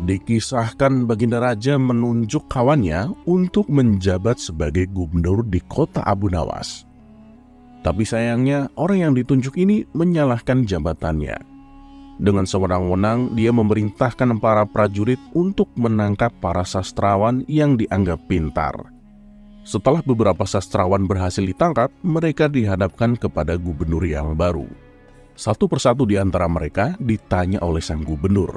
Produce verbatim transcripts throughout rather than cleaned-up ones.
Dikisahkan Baginda Raja menunjuk kawannya untuk menjabat sebagai gubernur di kota Abu Nawas. Tapi sayangnya orang yang ditunjuk ini menyalahkan jabatannya. Dengan sewenang-wenang dia memerintahkan para prajurit untuk menangkap para sastrawan yang dianggap pintar. Setelah beberapa sastrawan berhasil ditangkap, mereka dihadapkan kepada gubernur yang baru. Satu persatu di antara mereka ditanya oleh sang gubernur,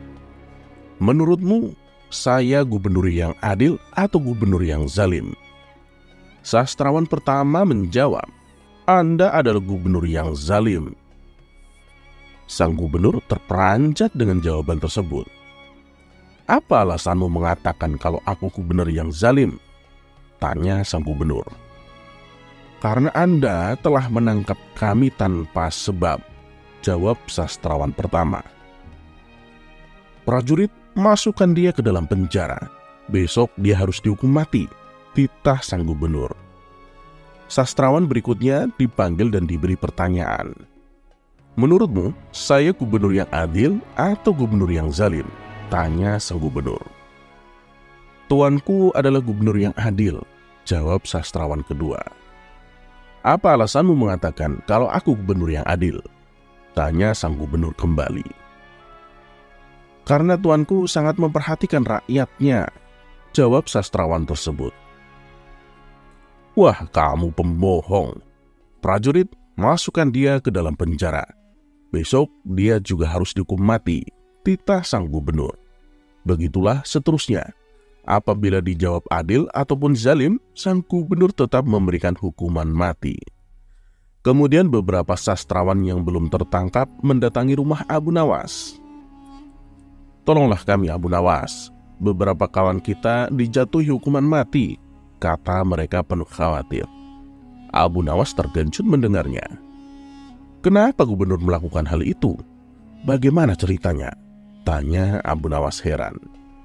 "Menurutmu, saya gubernur yang adil atau gubernur yang zalim?" Sastrawan pertama menjawab, "Anda adalah gubernur yang zalim." Sang gubernur terperanjat dengan jawaban tersebut. "Apa alasanmu mengatakan kalau aku gubernur yang zalim?" tanya sang gubernur. "Karena Anda telah menangkap kami tanpa sebab," jawab sastrawan pertama. "Prajurit, masukkan dia ke dalam penjara. Besok dia harus dihukum mati," titah sang gubernur. Sastrawan berikutnya dipanggil dan diberi pertanyaan. "Menurutmu, saya gubernur yang adil atau gubernur yang zalim?" tanya sang gubernur. "Tuanku adalah gubernur yang adil," jawab sastrawan kedua. "Apa alasanmu mengatakan kalau aku gubernur yang adil?" tanya sang gubernur kembali. "Karena tuanku sangat memperhatikan rakyatnya," jawab sastrawan tersebut. "Wah, kamu pembohong. Prajurit, masukkan dia ke dalam penjara. Besok dia juga harus dihukum mati," titah sang gubernur. Begitulah seterusnya. Apabila dijawab adil ataupun zalim, sang gubernur tetap memberikan hukuman mati. Kemudian beberapa sastrawan yang belum tertangkap mendatangi rumah Abu Nawas. "Tolonglah kami Abu Nawas, beberapa kawan kita dijatuhi hukuman mati," kata mereka penuh khawatir. Abu Nawas terkejut mendengarnya. "Kenapa gubernur melakukan hal itu? Bagaimana ceritanya?" tanya Abu Nawas heran.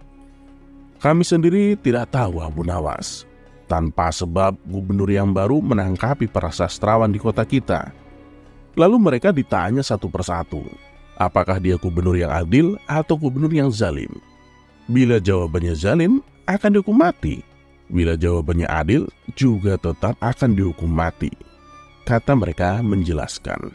"Kami sendiri tidak tahu Abu Nawas. Tanpa sebab gubernur yang baru menangkapi para sastrawan di kota kita. Lalu mereka ditanya satu persatu, apakah dia gubernur yang adil atau gubernur yang zalim. Bila jawabannya zalim, akan dihukum mati. Bila jawabannya adil, juga tetap akan dihukum mati," kata mereka menjelaskan.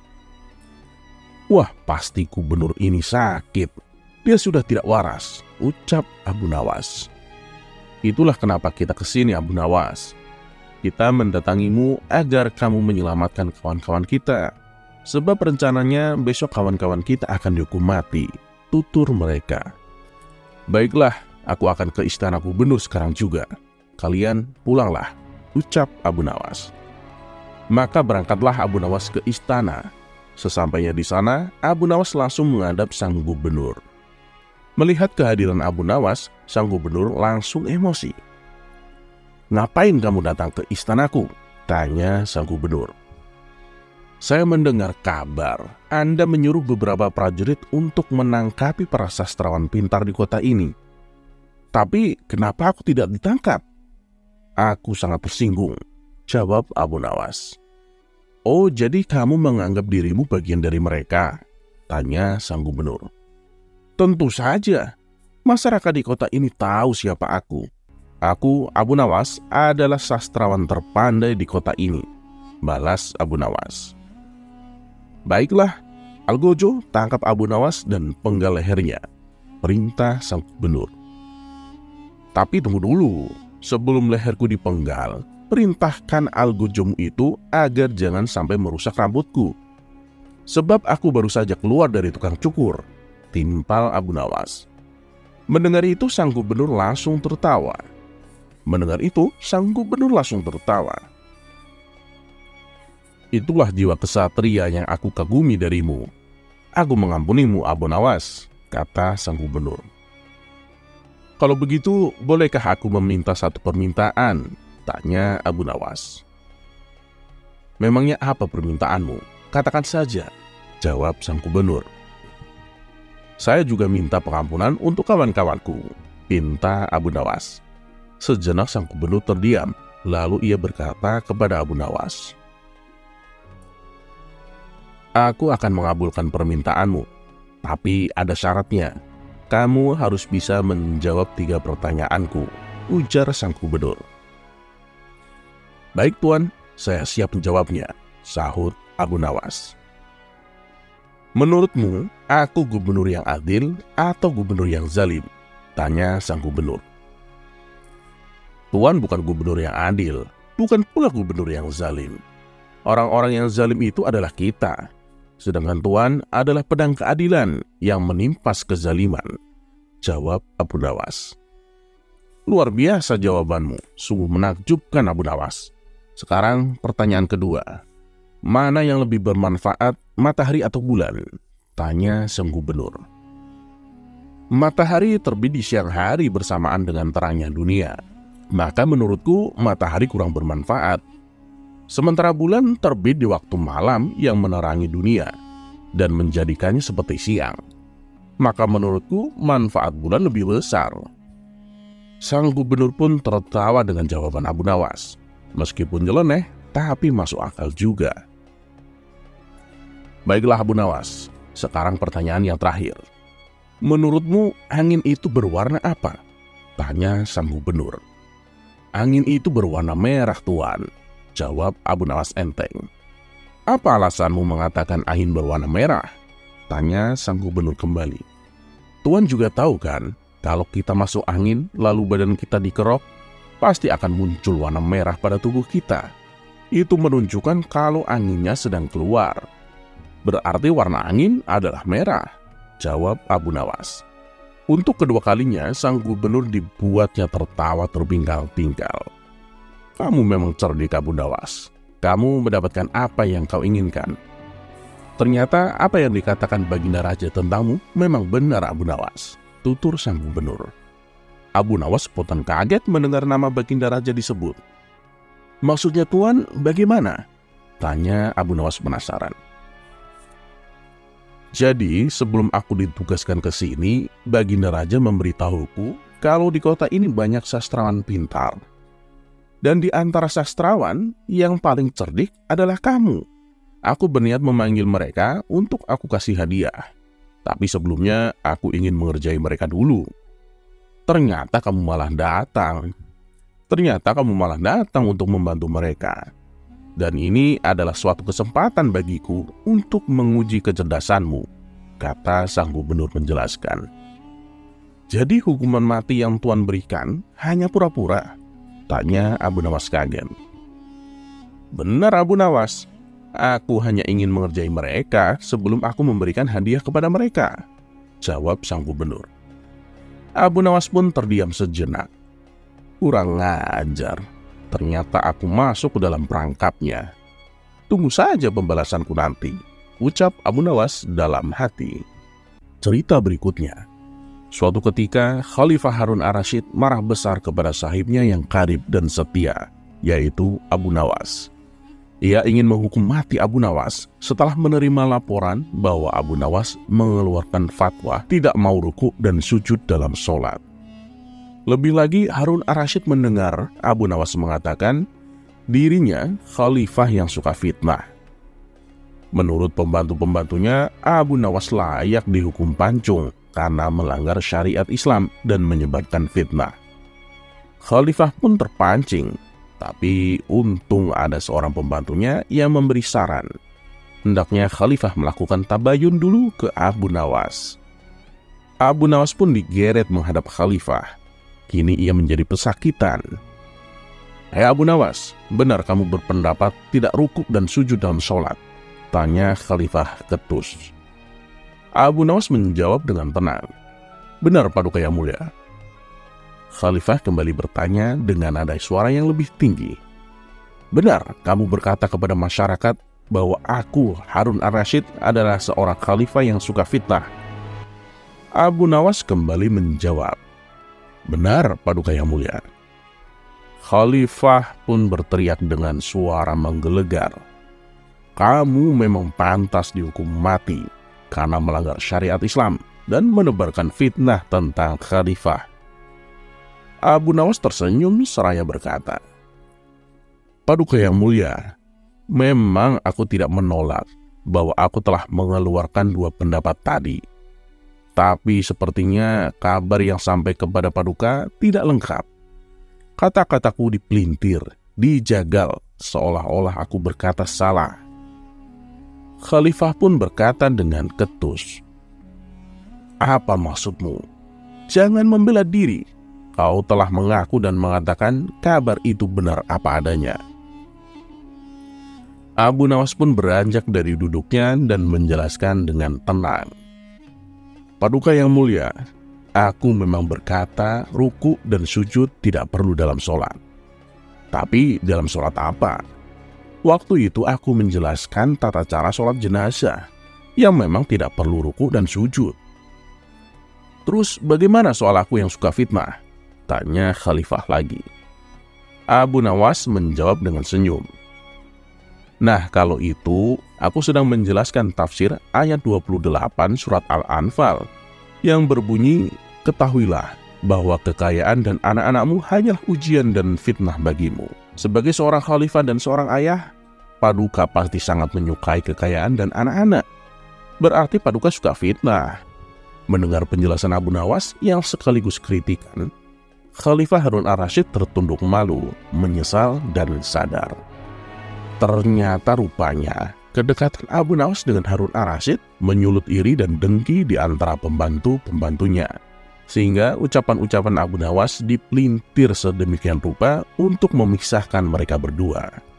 "Wah, pasti gubernur ini sakit. Dia sudah tidak waras," ucap Abu Nawas. "Itulah kenapa kita kesini Abu Nawas. Kita mendatangimu agar kamu menyelamatkan kawan-kawan kita. Sebab rencananya besok kawan-kawan kita akan dihukum mati," tutur mereka. "Baiklah, aku akan ke istana gubernur sekarang juga. Kalian pulanglah," ucap Abu Nawas. Maka berangkatlah Abu Nawas ke istana. Sesampainya di sana, Abu Nawas langsung menghadap sang gubernur. Melihat kehadiran Abu Nawas, sang gubernur langsung emosi. "Ngapain kamu datang ke istanaku?" tanya sang gubernur. "Saya mendengar kabar Anda menyuruh beberapa prajurit untuk menangkapi para sastrawan pintar di kota ini. Tapi kenapa aku tidak ditangkap?" "Aku sangat tersinggung," jawab Abu Nawas. "Oh, jadi kamu menganggap dirimu bagian dari mereka?" tanya sang gubernur. "Tentu saja. Masyarakat di kota ini tahu siapa aku. Aku, Abu Nawas, adalah sastrawan terpandai di kota ini," balas Abu Nawas. "Baiklah, Algojo, tangkap Abu Nawas dan penggal lehernya," perintah sang gubernur. "Tapi tunggu dulu, sebelum leherku dipenggal, perintahkan Algojomu itu agar jangan sampai merusak rambutku. Sebab aku baru saja keluar dari tukang cukur," timpal Abu Nawas. Mendengar itu sang gubernur langsung tertawa. Mendengar itu sang gubernur langsung tertawa. "Itulah jiwa kesatria yang aku kagumi darimu. Aku mengampunimu Abu Nawas," kata sang gubernur. "Kalau begitu, bolehkah aku meminta satu permintaan?" tanya Abu Nawas. "Memangnya apa permintaanmu? Katakan saja," jawab sang gubernur. "Saya juga minta pengampunan untuk kawan-kawanku," pinta Abu Nawas. Sejenak sang gubernur terdiam, lalu ia berkata kepada Abu Nawas, "Aku akan mengabulkan permintaanmu, tapi ada syaratnya. kamu harus bisa menjawab tiga pertanyaanku, ujar sang gubernur. Baik Tuan, saya siap menjawabnya, sahut Abu Nawas. Menurutmu, aku gubernur yang adil atau gubernur yang zalim? Tanya sang gubernur. Tuan bukan gubernur yang adil, bukan pula gubernur yang zalim. Orang-orang yang zalim itu adalah kita, sedangkan Tuan adalah pedang keadilan yang menimpas kezaliman, jawab Abu Nawas. Luar biasa jawabanmu, sungguh menakjubkan Abu Nawas. Sekarang pertanyaan kedua, mana yang lebih bermanfaat, matahari atau bulan? Tanya sang gubernur. Matahari terbit di siang hari bersamaan dengan terangnya dunia, maka menurutku matahari kurang bermanfaat. Sementara bulan terbit di waktu malam yang menerangi dunia dan menjadikannya seperti siang, maka menurutku manfaat bulan lebih besar. Sang gubernur pun tertawa dengan jawaban Abu Nawas. Meskipun nyeleneh, tapi masuk akal juga. Baiklah Abu Nawas, sekarang pertanyaan yang terakhir. Menurutmu angin itu berwarna apa? Tanya sang gubernur. Angin itu berwarna merah Tuan, jawab Abu Nawas enteng. Apa alasanmu mengatakan angin berwarna merah? Tanya sang gubernur kembali. Tuan juga tahu kan, kalau kita masuk angin lalu badan kita dikerok, pasti akan muncul warna merah pada tubuh kita. Itu menunjukkan kalau anginnya sedang keluar. Berarti warna angin adalah merah, jawab Abu Nawas. Untuk kedua kalinya, sang gubernur dibuatnya tertawa terpingkal-pingkal. Kamu memang cerdik Abu Nawas. Kamu mendapatkan apa yang kau inginkan. Ternyata apa yang dikatakan Baginda Raja tentangmu memang benar Abu Nawas, tutur sang gubernur. Abu Nawas spontan kaget mendengar nama Baginda Raja disebut. Maksudnya Tuan bagaimana? Tanya Abu Nawas penasaran. Jadi sebelum aku ditugaskan ke sini, Baginda Raja memberitahuku kalau di kota ini banyak sastrawan pintar. Dan di antara sastrawan yang paling cerdik adalah kamu. Aku berniat memanggil mereka untuk aku kasih hadiah. Tapi sebelumnya aku ingin mengerjai mereka dulu. Ternyata kamu malah datang. Ternyata kamu malah datang untuk membantu mereka. Dan ini adalah suatu kesempatan bagiku untuk menguji kecerdasanmu, kata sang gubernur menjelaskan. Jadi hukuman mati yang Tuan berikan hanya pura-pura? Tanya Abu Nawas kaget. Benar Abu Nawas, aku hanya ingin mengerjai mereka sebelum aku memberikan hadiah kepada mereka, jawab sang gubernur. Abu Nawas pun terdiam sejenak. Kurang ngajar, ternyata aku masuk ke dalam perangkapnya. Tunggu saja pembalasanku nanti, ucap Abu Nawas dalam hati. Cerita berikutnya. Suatu ketika, Khalifah Harun ar-Rasyid marah besar kepada sahibnya yang karib dan setia, yaitu Abu Nawas. Ia ingin menghukum mati Abu Nawas setelah menerima laporan bahwa Abu Nawas mengeluarkan fatwa tidak mau rukuk dan sujud dalam sholat. Lebih lagi, Harun ar-Rasyid mendengar Abu Nawas mengatakan dirinya khalifah yang suka fitnah. Menurut pembantu-pembantunya, Abu Nawas layak dihukum pancung karena melanggar syariat Islam dan menyebarkan fitnah. Khalifah pun terpancing. Tapi untung ada seorang pembantunya yang memberi saran. Hendaknya Khalifah melakukan tabayun dulu ke Abu Nawas. Abu Nawas pun digeret menghadap Khalifah. Kini ia menjadi pesakitan. Hei Abu Nawas, benar kamu berpendapat tidak rukuk dan sujud dalam sholat? Tanya Khalifah ketus. Abu Nawas menjawab dengan tenang. Benar Paduka Yang Mulia. Khalifah kembali bertanya dengan nada suara yang lebih tinggi. Benar kamu berkata kepada masyarakat bahwa aku, Harun ar-Rasyid, adalah seorang khalifah yang suka fitnah? Abu Nawas kembali menjawab. Benar Paduka Yang Mulia. Khalifah pun berteriak dengan suara menggelegar. Kamu memang pantas dihukum mati karena melanggar syariat Islam dan menebarkan fitnah tentang khalifah. Abu Nawas tersenyum seraya berkata, Paduka Yang Mulia, memang aku tidak menolak bahwa aku telah mengeluarkan dua pendapat tadi. Tapi sepertinya kabar yang sampai kepada Paduka tidak lengkap. Kata-kataku dipelintir, dijagal, seolah-olah aku berkata salah. Khalifah pun berkata dengan ketus, "Apa maksudmu? Jangan membela diri. Kau telah mengaku dan mengatakan kabar itu benar apa adanya." Abu Nawas pun beranjak dari duduknya dan menjelaskan dengan tenang, "Paduka yang mulia, aku memang berkata ruku dan sujud tidak perlu dalam sholat. Tapi dalam sholat apa? Waktu itu aku menjelaskan tata cara sholat jenazah yang memang tidak perlu ruku dan sujud." "Terus bagaimana soal aku yang suka fitnah?" tanya Khalifah lagi. Abu Nawas menjawab dengan senyum, "Nah, kalau itu aku sedang menjelaskan tafsir ayat dua puluh delapan surat Al-Anfal yang berbunyi, 'Ketahuilah bahwa kekayaan dan anak-anakmu hanyalah ujian dan fitnah bagimu.' Sebagai seorang khalifah dan seorang ayah, Paduka pasti sangat menyukai kekayaan dan anak-anak. Berarti Paduka suka fitnah." Mendengar penjelasan Abu Nawas yang sekaligus kritikan, Khalifah Harun Ar-Rasyid tertunduk malu, menyesal dan sadar. Ternyata rupanya kedekatan Abu Nawas dengan Harun Ar-Rasyid menyulut iri dan dengki di antara pembantu-pembantunya, sehingga ucapan-ucapan Abu Nawas dipelintir sedemikian rupa untuk memisahkan mereka berdua.